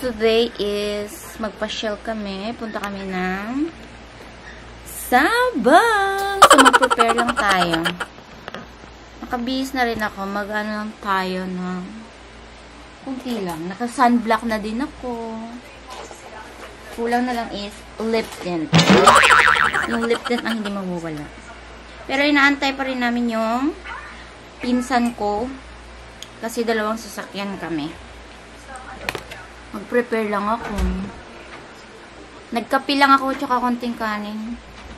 today is magpa-shell kami. Punta kami ng Sabang. So, mag-prepare lang tayo. Nakabihis na rin ako. Mag-ano lang tayo ng kunti lang. Naka-sunblock na din ako. Kulang na lang is lip tint. Yung lip tint ang hindi mawawala. Pero inaantay pa rin namin yung pinsan ko. Kasi dalawang sasakyan kami. Mag-prepare lang ako. Nagkape lang ako tsaka konting kanin.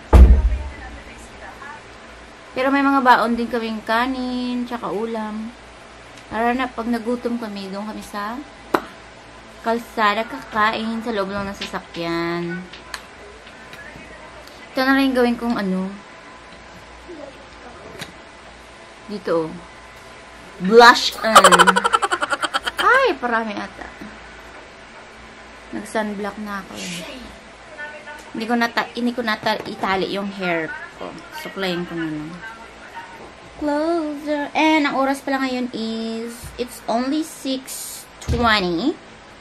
Pero may mga baon din kaming kanin tsaka ulam. Para na pag nagutom kami, doon kami sa kalsada kakain sa loob lang ng sasakyan. Ito na rin gawin kong ano. Dito. Blush on. Ay, parami ata. Nag-sunblock na ako. Hindi ko na itali yung hair ko. Suklayin ko na lang. Closer. And ang oras pala ngayon is, it's only 6:20.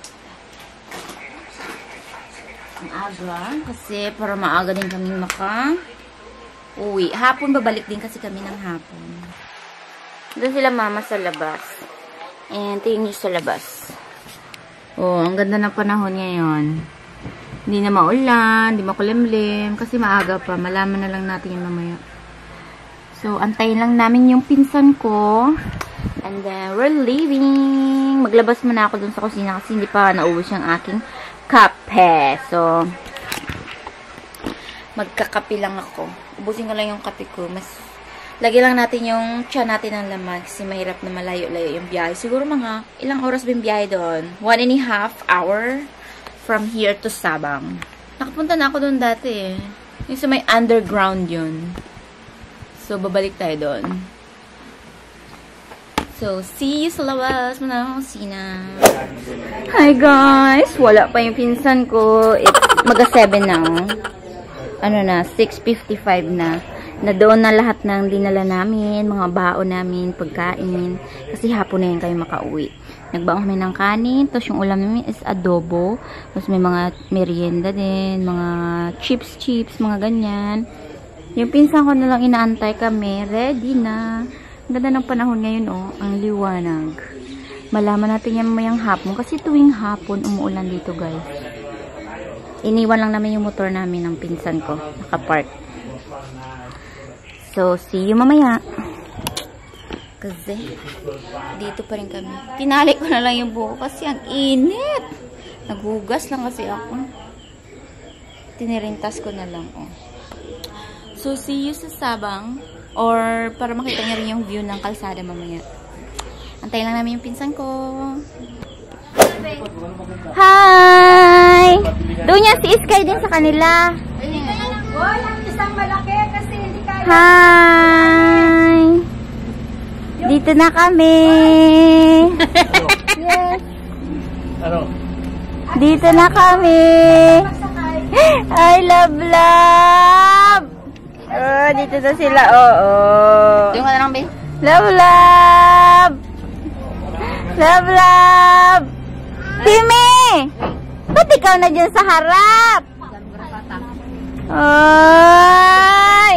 Ang aga. Kasi para maaga din kami uwi. Hapon, babalik din kasi kami ng hapon. Doon sila mama sa labas. And tingin nyo sa labas. Oh, ang ganda ng panahon ngayon. Hindi na maulan, hindi makulimlim, kasi maaga pa. Malaman na lang natin yung mamaya. So, antayin lang namin yung pinsan ko. And then, we're leaving. Maglabas muna ako dun sa kusina kasi hindi pa naubos yung aking kape. So, magkakape lang ako. Ubusin ko lang yung kape ko. Lagi lang natin yung tiyan natin ng laman kasi mahirap na malayo-layo yung biyahe. Siguro mga ilang oras ba yung biyahe doon? 1.5 hour from here to Sabang. Nakapunta na ako doon dati eh. Yung sa may underground yun. So, babalik tayo doon. So, see you sa labas. Muna akong kusina. Hi guys! Wala pa yung pinsan ko. It's mag-7 na. Ano na, 6:55 na. Na doon na lahat ng dinala namin, mga baon namin, pagkain. Kasi hapon na yan kayo makauwi. Nagbaon kami ng kanin, tapos yung ulam namin is adobo. Tapos may mga merienda din, mga chips, mga ganyan. Yung pinsan ko na lang inaantay kami, ready na. Ang ganda ng panahon ngayon, oh, ang liwanag. Malaman natin yan mamayang hapon, kasi tuwing hapon umuulan dito, guys. Iniwan lang namin yung motor namin ng pinsan ko, nakapark. So, see you mamaya. Kasi, dito pa rin kami. Tinali ko na lang yung buko kasi ang init. Naghugas lang kasi ako. Tinirintas ko na lang, oh. So, see you sa Sabang. Or, para makita niyo rin yung view ng kalsada mamaya. Antayin lang namin yung pinsan ko. Hi! Doon yan si Iskay din sa kanila. Oh, yung isang malaki kasi hindi kaya. Hi! Dito na kami. Yes. Ano? Dito na kami. I love. Oh, dito na sila. Oo. Yung ka na lang, babe. Love. Timi! Ba't ikaw na dyan sa harap? Ay!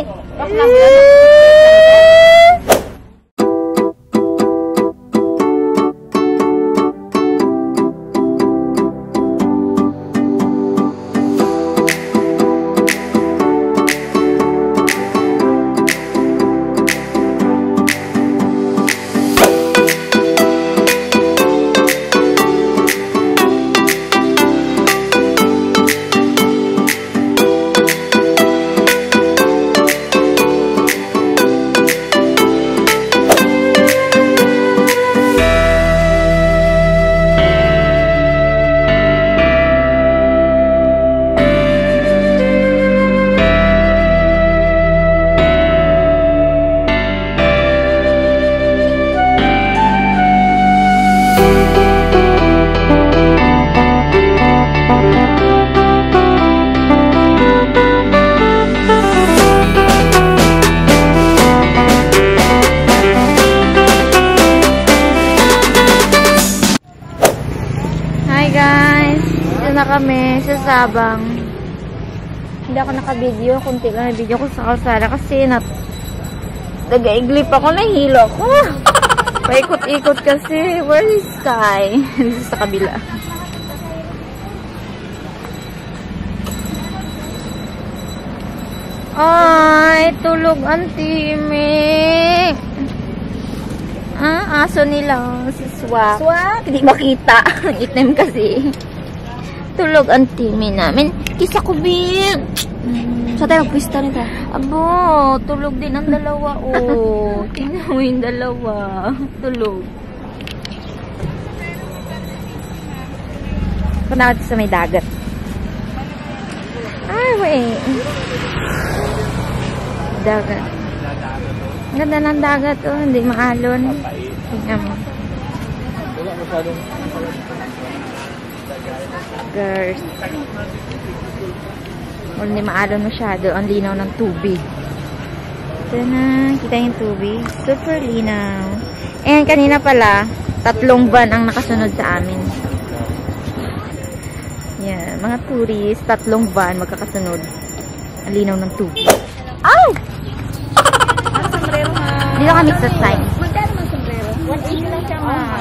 kami sa Sabang. Hindi ako naka-video. Kunti lang na video ko sa kalsada kasi nag-iglip ako, nahilo ako. Paikot-ikot kasi. Where is Sky? Dito sa kabila. Ay, tulog ang Timmy. Aso nila. Si Swak. Swak? Hindi makita. Itim kasi. Tulog ang Timmy namin. Kisa ko, Bill. Sa tayo, magpista rin tayo. Abo, tulog din ang dalawa. Oh, tingnan mo yung dalawa. Tulog. Punta sa may dagat. Ay, wait. Dagat. Ganda ng dagat, oh. Hindi maalon. Tingnan mo. Girls. Hindi maalon masyado. Ang linaw ng tubig. Ito na. Kita yung tubig. Super linaw. And kanina pala, 3 van ang nakasunod sa amin. Yan. Mga tourists, 3 van magkakasunod. Ang linaw ng tubig. Ow! Dito kami sa sign. Magkano ang sombrero? 180 lang siya, ma.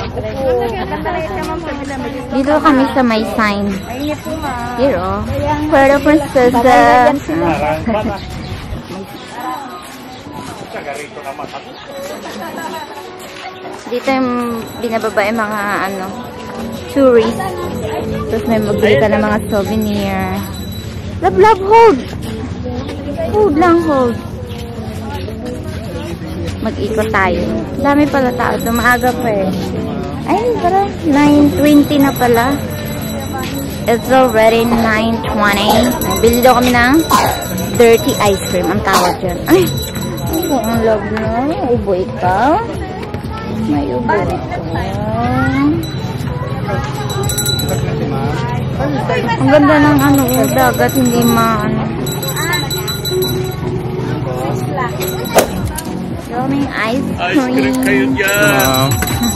Dito kami sa may sign. Mainit po, ma. Here, oh. Puerto Princesa. Dito yung binababa yung mga tourists. Tapos may magbili ka ng mga souvenir. Love, hold! Hold lang, hold. Mag-ikot tayo. Dami pala tao. Maaga pa eh. Ay, parang 9:20 na pala. It's already 9:20. Bili daw kami ng dirty ice cream. Ang tawag dyan. Ay, ang love na. Ubo ikaw. May ubo ikaw. Ang ganda ng dagat. Hindi Daming ice cream. Kayo dyan.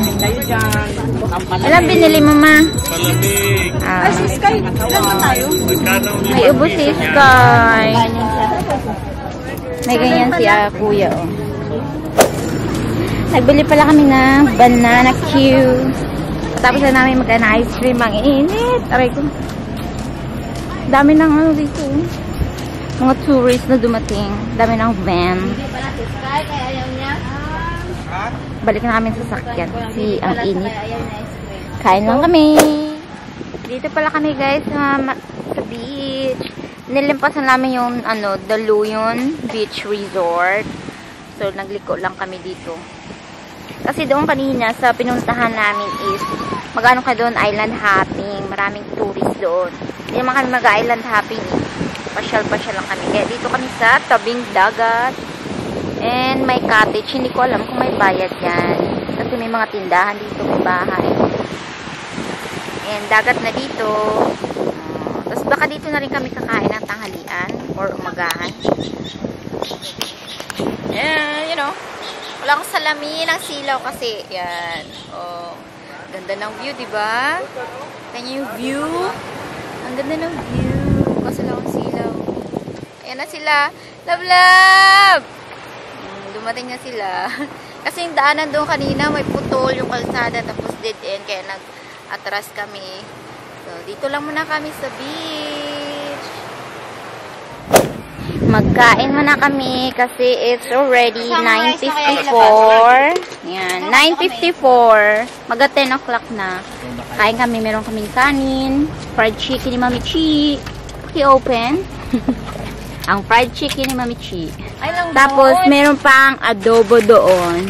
Alam, binili mo, ma? Malamig. Ay, si Sky. Ilan ba tayo? Magkano ang May ubo si Sky. May ganyan si kuya, oh. Nagbili pala kami ng banana cue. Tapos na namin ice cream. Ang init. Aray ko. Dami ng dito. Mga tourists na dumating. Dami ng van. Balik na kami sa sakyan. Kasi ang init. Kain lang kami. Dito pala kami, guys, sa beach. Nilimpasan namin yung Daluyon Beach Resort. So, nagliko lang kami dito. Kasi doon kanina sa pinuntahan namin is magano ka doon, island hopping. Maraming tourists doon. Hindi naman kami mag-island hopping. Pasyal-pasyal lang kami. Kaya dito kami sa tabing dagat. And may cottage. Hindi ko alam kung may bayad yan. Kasi may mga tindahan dito, may bahay. And dagat na dito. Tapos baka dito na rin kami kakain ng tanghalian or umagahan. And, you know, wala akong salamin ng silaw kasi. Yan. Oh, ganda ng view, diba? Tignan yung view. Ang ganda ng view. Kasi lang ang silaw. Ayan na sila. Love! Dumating na sila. Kasi yung daanan doon kanina, may putol yung kalsada, tapos dead end, kaya nag-atras kami. So, dito lang muna kami sa beach. Magkain muna kami kasi it's already 9:54. Yan, 9:54. Maga 10 o'clock na. Kain kami, meron kaming kanin, fried chicken ni Mami Chi. I-open. Ang fried chicken ni Mami Chi. Tapos, meron pang adobo doon.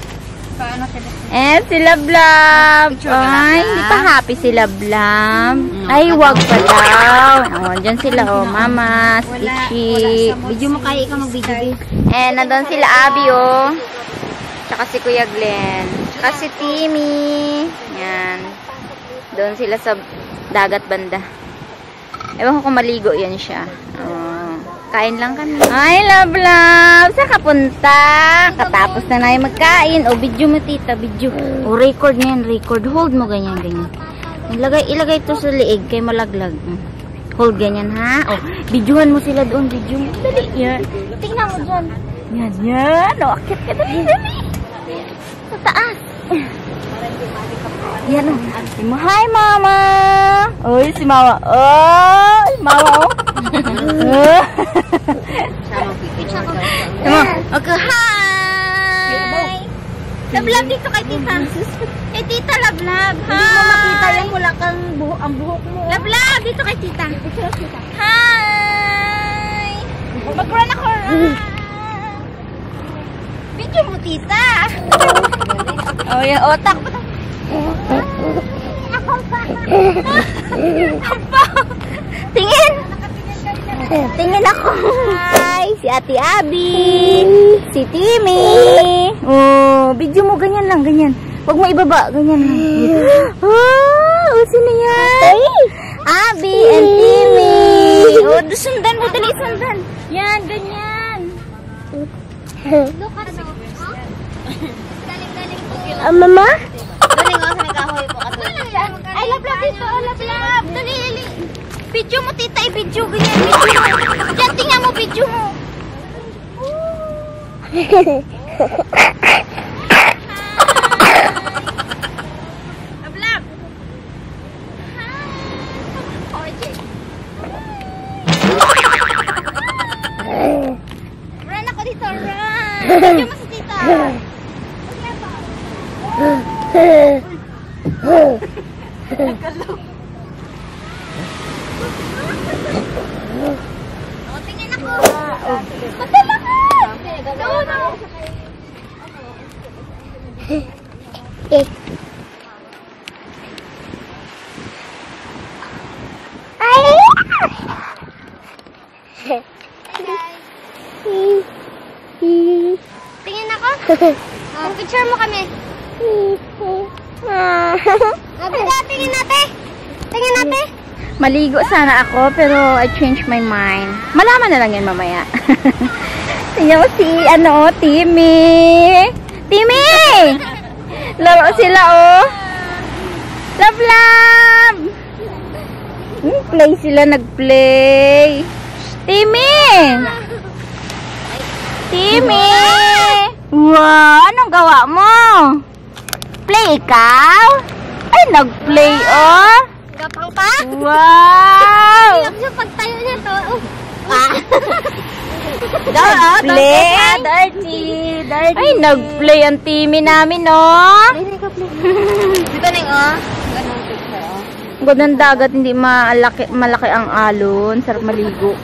Si Lablab. Ay, hindi pa happy si Lablab. Ay, wag pa daw. Oh, dyan sila, oh. Mama, Stitchy. Video mo kaya ikaw mag-video. And nandun sila Abby, oh. Tsaka si Kuya Glenn. Tsaka si Timmy. Yan. Doon sila sa dagat banda. Ewan ko kung maligo yan siya. Oh. Kain lang kami. Ay, love. Saan ka punta? Katapos na namin magkain. O, video mo, tita. Video. O, record niyan. Record. Hold mo ganyan. Ilagay ito sa liig kay malaglag. Hold ganyan, ha? O, videohan mo sila doon. Video mo. Dali, yan. Tingnan mo dyan. Yan, yan. O, akit ka. Dali, dali. Sa taas. Yan, o. Hi, Mama. Uy, si Mama. Oh, Mama, o. Okay, hi. Lablab dito kay Tita. Kay Tita, lablab. Hi. Hindi mo makita yan. Wala kang ang buhok mo. Lablab dito kay Tita. Hi. Mag-run ako. Video mo, Tita. Oh, yung otak. Tingin. Tingin ako. Hi, si Ate Abby. Si Timmy. Oh, video mo ganyan lang, ganyan. Huwag mo ibaba, ganyan lang. Oh, sino yan? Abby and Timmy. Oh, sundan mo, dali sundan. Yan, ganyan. Mama? Galing ako sa nagkahoy po kasi. Ay, lablab dito. Lablab. Dali, dali. Video mo, Tita. I-video. Ganyan, video mo. Diyan, tingnan mo, video mo. Lablab. Run ako dito. Run. Video mo si Tita. O, tingin ako. Matala ka. Tingin ako. Picture mo kami. Tingin natin. Tingin natin. Maligo sana ako, pero I changed my mind. Malaman na lang yan mamaya. Tingnan mo si, Timmy. Timmy! Laro sila, oh. Love, love! Play sila, nag-play. Timmy! Timmy! Wow, anong gawa mo? Play ikaw? Ay, nag-play, oh. Gapang pa? Wow! Hirap siya pagtayo niya to. Nag-play? Dirty. Ay, nag-play ang Timmy namin, oh. Dito ning, oh. Ganun picture, oh. Gandang dagat, hindi malaki ang alon. Sarap maligo.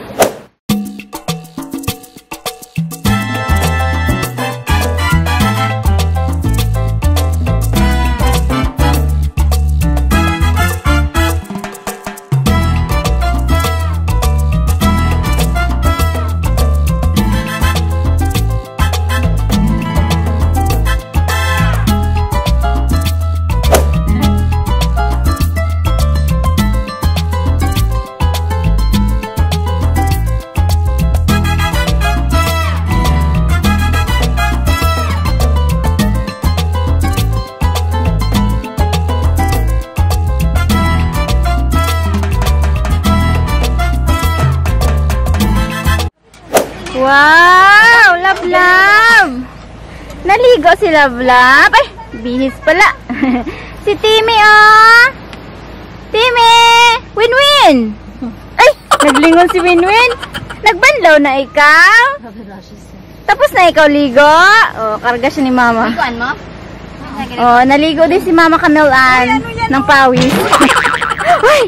Wow! Love! Naligo si Love. Ay, bihis pala. Si Timmy, oh! Timmy! Win-win! Ay, naglingon si Win-win. Nagbanlaw na ikaw? Tapos na ikaw ligo? Oh, karga siya ni Mama. Liguan mo? Oh, naligo din si Mama Camelan ng pawis. Ay!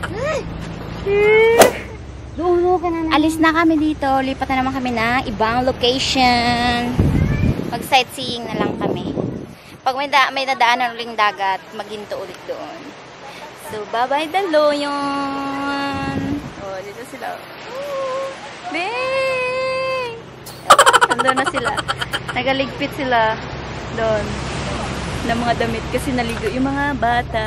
Alis na kami dito. Lipat na naman kami na ibang location. Mag-sightseeing na lang kami. Pag may nadaanan uling dagat, maghinto ulit doon. So, bye-bye Daloyon! Oh, dito sila. Bing! Nandun na sila. Nagaligpit sila doon ng mga damit kasi naligo yung mga bata.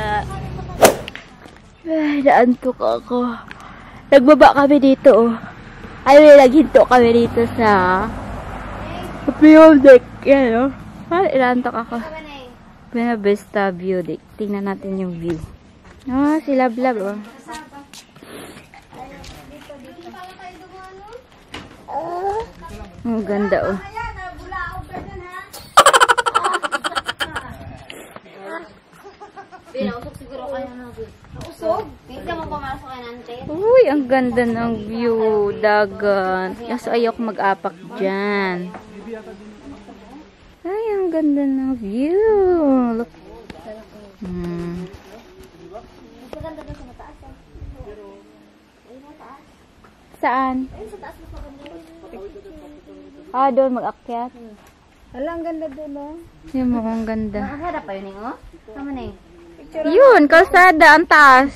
Ay, naantok ako. Nagbaba kami dito, oh. Ay, naghinto kami dito sa view deck. Yan, oh. Ay, ilantok ako. Buena Vista View Deck. Tingnan natin yung view. Oh, si Love, oh. Ang ganda oh. Pinausok siguro kayo na. Usog? Hindi mo pumasok kay Nante. Uy, ang ganda ng view. Dagat. Kaso ayoko mag-apak dyan. Ay, ang ganda ng view. Look. Maganda doon sa mataas. Ay, mataas. Saan? Ay, sa taas mas maganda. Ah, doon mag-akyat. Hala, ang ganda doon, oh. Yung mukhang ganda. Nakasarap pa yun, oh. Tama na eh. Yun, kalsada. Ang taas.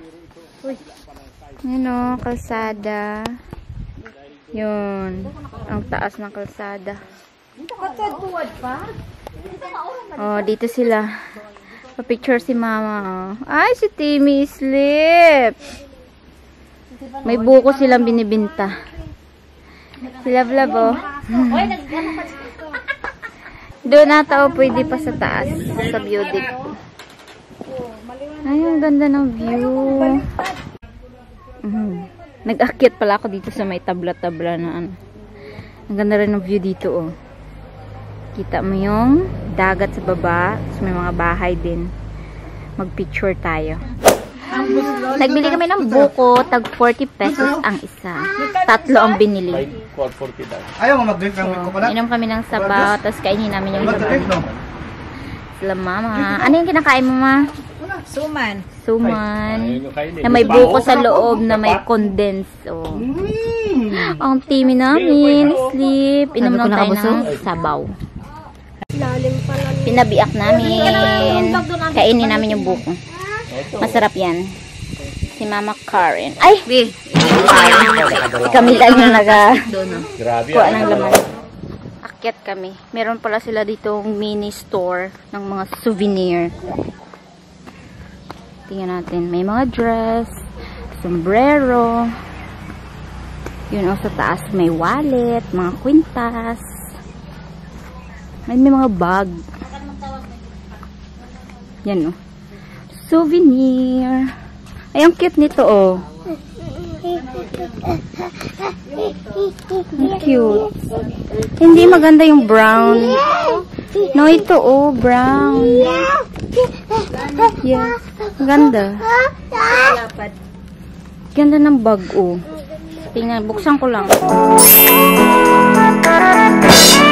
Yun o, kalsada. Yun. Ang taas ng kalsada. Katuwad pa? Oh, dito sila. Pa-picture si mama, oh. Ay, si Timmy sleep. May buko silang binibinta. Si Love, oh. Oy, nag-ano pa dito. Doon nata, oh, pwede pa sa taas. Sa view deck. Ay, ang ganda ng view. Nag-akyat pala ako dito sa may tabla-tabla na ano. Ang ganda rin ng view dito, oh. Kita mo yung dagat sa baba. Tapos may mga bahay din. Mag-picture tayo. Nagbili kami ng buko. Tag 40 pesos ang isa. 3 ang binili. 440 daw. Ayaw mo mag-drink ng milk coconut? Inom kami ng sabaw. Tapos kainin namin yung Mag-drink, no? sila mama. Ano yung kinakain mo, ma? Suman. Suman. Na may buko sa loob na may condense. Oh. Ang Timmy namin. Sleep. Inom lang tayo ng sabaw. Pinabiak namin. Kainin namin yung buko. Masarap yan. Si Mama Karen. Ay! Si Camila yung kuha ng laman. Akyat kami. Meron pala sila ditong mini store ng mga souvenir. Tingnan natin. May mga dress, sombrero. Yun o, sa taas may wallet, mga kwintas. May mga bag. Yan o. Souvenir. Ay, ang cute nito o. Ang cute. Hindi maganda yung brown. No, ito o. Brown. Yes. Ganda. Ganda ng bag o. Tingnan, buksan ko lang.